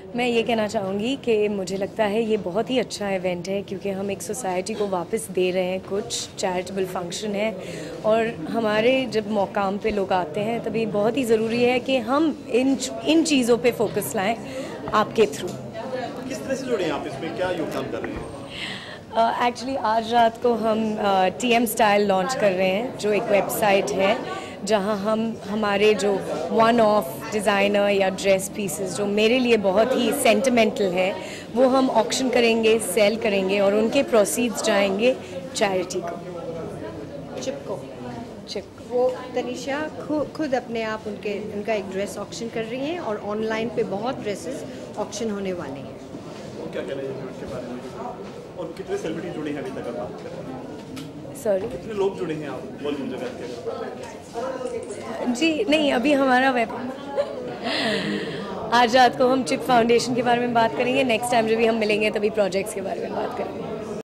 मैं ये कहना चाहूँगी कि मुझे लगता है ये बहुत ही अच्छा इवेंट है, क्योंकि हम एक सोसाइटी को वापस दे रहे हैं, कुछ चैरिटेबल फंक्शन है और हमारे जब मकाम पे लोग आते हैं तभी बहुत ही ज़रूरी है कि हम इन चीज़ों पे फोकस लाएं आपके थ्रू। किस तरह से जुड़े हैं आप इसमें, क्या योगदान कर रहे हैं? एक्चुअली आज रात को हम TM स्टाइल लॉन्च कर रहे हैं, जो एक वेबसाइट है जहां हम हमारे जो वन ऑफ डिज़ाइनर या ड्रेस पीसेस जो मेरे लिए बहुत ही सेंटिमेंटल है वो हम ऑक्शन करेंगे, सेल करेंगे और उनके प्रोसीड्स जाएंगे चैरिटी को। चिप वो तनीषा खुद अपने आप उनका एक ड्रेस ऑक्शन कर रही हैं और ऑनलाइन पे बहुत ड्रेसेस ऑक्शन होने वाले हैं। क्या कहना है इसके बारे में, और कितने सेलिब्रिटी जुड़े हैं अभी तक आप बात कर रहे हैं? सॉरी कितने लोग जुड़े हैं आप बॉलीवुड जगत के? जी नहीं, अभी हमारा वेब आज रात को हम चिप फाउंडेशन के बारे में बात करेंगे। नेक्स्ट टाइम जब भी हम मिलेंगे तभी प्रोजेक्ट्स के बारे में बात करेंगे।